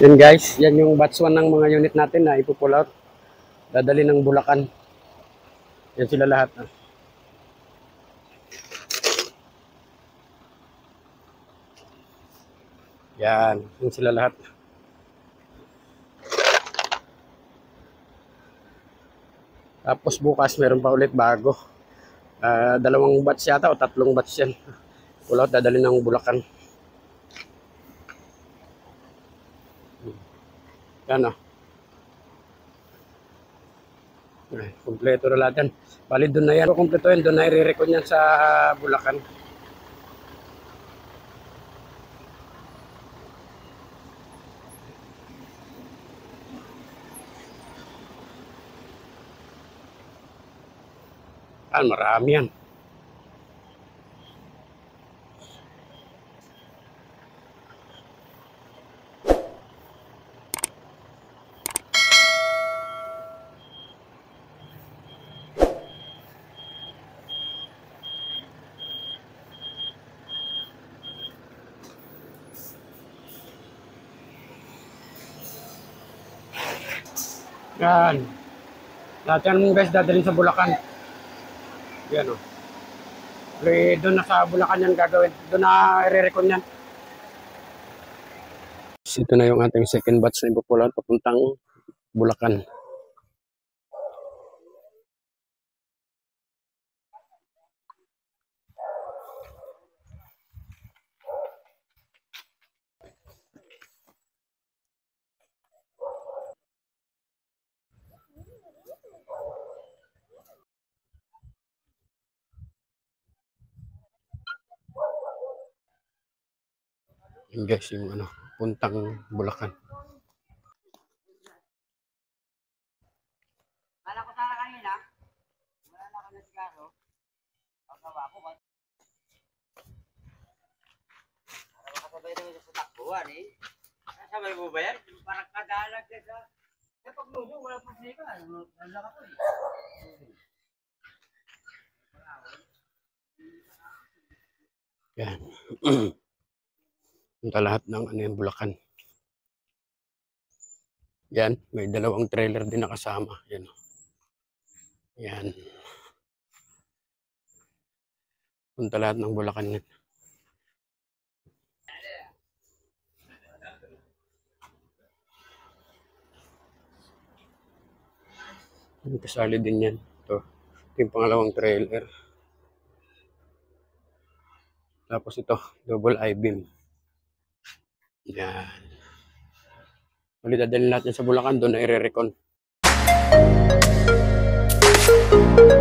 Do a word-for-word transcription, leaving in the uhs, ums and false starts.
Yan guys, yan yung batch one ng mga unit natin na ipupull out. Dadali ng Bulacan. Yan sila lahat. Ah. Yan, yan sila lahat. Tapos bukas meron pa ulit bago. Uh, dalawang batch yata o tatlong batch yan. Pull out, dadali ng Bulacan. Yan o. Ay, kompleto na lahat yan. Bali doon na yan. Kung kompleto yan, doon na i-record yan sa Bulacan. Ah, marami yan. Yan. Lahat yan guys, dadalhin sa Bulacan. Yan o. Doon na sa Bulacan yan gagawin. Doon na i-recon yan. Ito na yung ating second batch na ipupull out papuntang Bulacan. Yung guys, yung ano, puntang Bulacan. Kala ko sana kanina, wala na ako na sigaro. Pagkawa ko, nakakasabay naman sa takbuhan eh. Nakasabay mo ba yan? Parang kadalag ka sa... Eh, pag lumo, wala problema. Wala ka to eh. Yan. Punta lahat ng ano yung Bulacan. Yan, may dalawang trailer din nakasama. Yan. Yan. Punta lahat ng Bulacan yan. Kasali din yan. Ito. Ito yung pangalawang trailer. Tapos ito, double I-beam. Yan. Ulit dadalhin natin sa Bulacan, doon na i-recon.